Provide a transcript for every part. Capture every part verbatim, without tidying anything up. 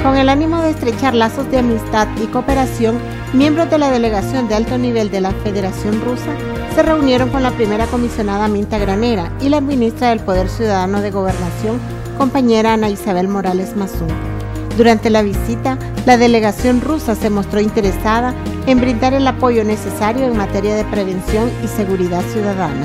Con el ánimo de estrechar lazos de amistad y cooperación, miembros de la delegación de alto nivel de la Federación Rusa se reunieron con la primera comisionada Minta Granera y la ministra del Poder Ciudadano de Gobernación, compañera Ana Isabel Morales Mazún. Durante la visita, la delegación rusa se mostró interesada en brindar el apoyo necesario en materia de prevención y seguridad ciudadana.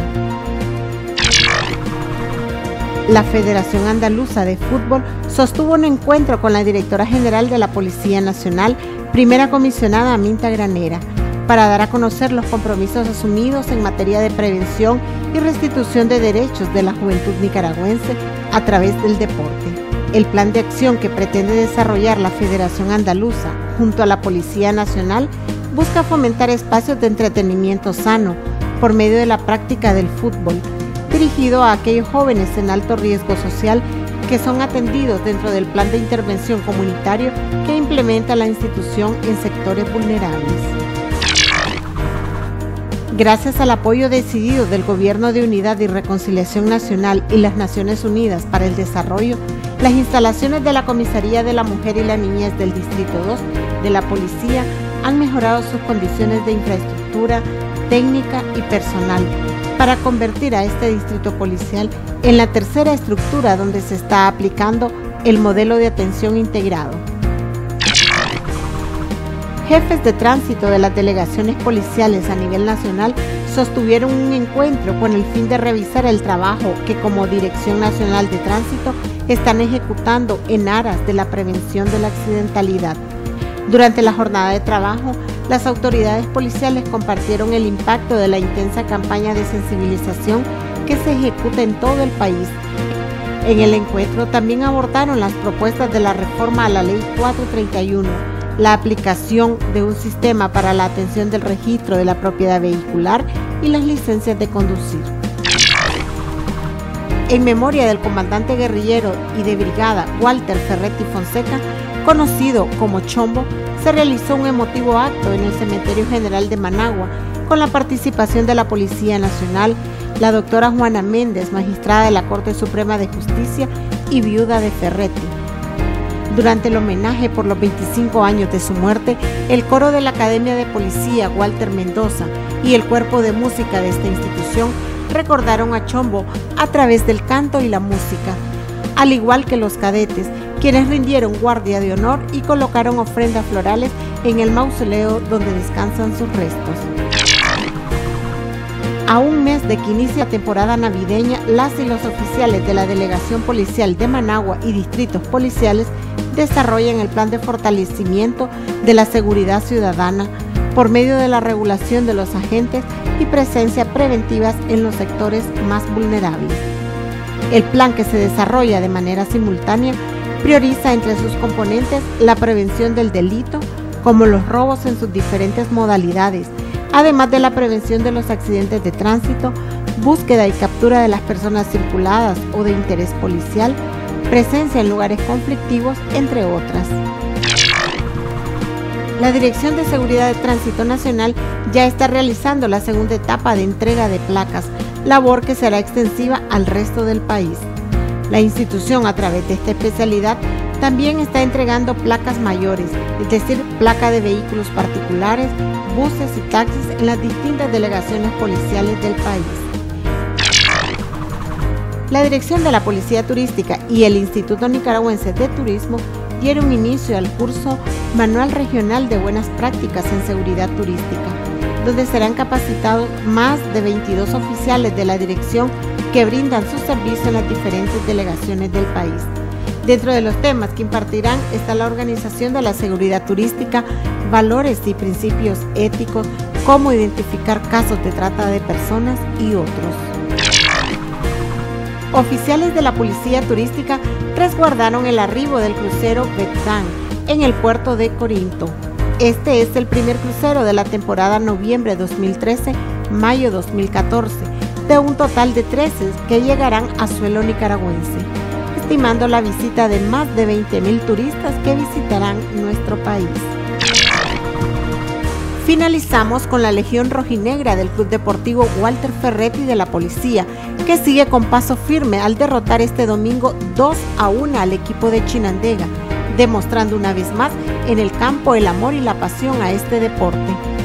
La Federación Andaluza de Fútbol sostuvo un encuentro con la directora general de la Policía Nacional, primera comisionada Minta Granera, para dar a conocer los compromisos asumidos en materia de prevención y restitución de derechos de la juventud nicaragüense a través del deporte. El plan de acción que pretende desarrollar la Federación Andaluza junto a la Policía Nacional busca fomentar espacios de entretenimiento sano por medio de la práctica del fútbol, dirigido a aquellos jóvenes en alto riesgo social que son atendidos dentro del plan de intervención comunitario que implementa la institución en sectores vulnerables. Gracias al apoyo decidido del Gobierno de Unidad y Reconciliación Nacional y las Naciones Unidas para el Desarrollo, las instalaciones de la Comisaría de la Mujer y la Niñez del Distrito dos de la Policía han mejorado sus condiciones de infraestructura, técnica y personal, para convertir a este distrito policial en la tercera estructura donde se está aplicando el modelo de atención integrado. Jefes de tránsito de las delegaciones policiales a nivel nacional sostuvieron un encuentro con el fin de revisar el trabajo que como Dirección Nacional de Tránsito están ejecutando en aras de la prevención de la accidentalidad. Durante la jornada de trabajo, las autoridades policiales compartieron el impacto de la intensa campaña de sensibilización que se ejecuta en todo el país. En el encuentro también abordaron las propuestas de la reforma a la Ley cuatrocientos treinta y uno, la aplicación de un sistema para la atención del registro de la propiedad vehicular y las licencias de conducir. En memoria del comandante guerrillero y de brigada Walter Ferretti Fonseca, conocido como Chombo, se realizó un emotivo acto en el Cementerio General de Managua con la participación de la Policía Nacional, la doctora Juana Méndez, magistrada de la Corte Suprema de Justicia y viuda de Ferretti. Durante el homenaje por los veinticinco años de su muerte, el coro de la Academia de Policía Walter Mendoza y el cuerpo de música de esta institución recordaron a Chombo a través del canto y la música, al igual que los cadetes, quienes rindieron guardia de honor y colocaron ofrendas florales en el mausoleo donde descansan sus restos. A un mes de que inicie la temporada navideña, las y los oficiales de la Delegación Policial de Managua y distritos policiales desarrollan el plan de fortalecimiento de la seguridad ciudadana por medio de la regulación de los agentes y presencia preventivas en los sectores más vulnerables. El plan, que se desarrolla de manera simultánea, prioriza entre sus componentes la prevención del delito, como los robos en sus diferentes modalidades, además de la prevención de los accidentes de tránsito, búsqueda y captura de las personas circuladas o de interés policial, presencia en lugares conflictivos, entre otras. La Dirección de Seguridad de Tránsito Nacional ya está realizando la segunda etapa de entrega de placas, labor que será extensiva al resto del país. La institución, a través de esta especialidad, también está entregando placas mayores, es decir, placa de vehículos particulares, buses y taxis en las distintas delegaciones policiales del país. La Dirección de la Policía Turística y el Instituto Nicaragüense de Turismo dieron inicio al curso Manual Regional de Buenas Prácticas en Seguridad Turística, donde serán capacitados más de veintidós oficiales de la dirección que brindan su servicio en las diferentes delegaciones del país. Dentro de los temas que impartirán está la organización de la seguridad turística, valores y principios éticos, cómo identificar casos de trata de personas y otros. Oficiales de la Policía Turística resguardaron el arribo del crucero Betán en el puerto de Corinto. Este es el primer crucero de la temporada noviembre dos mil trece, mayo dos mil catorce, de un total de trece que llegarán a suelo nicaragüense, estimando la visita de más de veinte mil turistas que visitarán nuestro país. Finalizamos con la Legión Rojinegra del Club Deportivo Walter Ferretti de la Policía, que sigue con paso firme al derrotar este domingo dos a uno al equipo de Chinandega, demostrando una vez más en el campo el amor y la pasión a este deporte.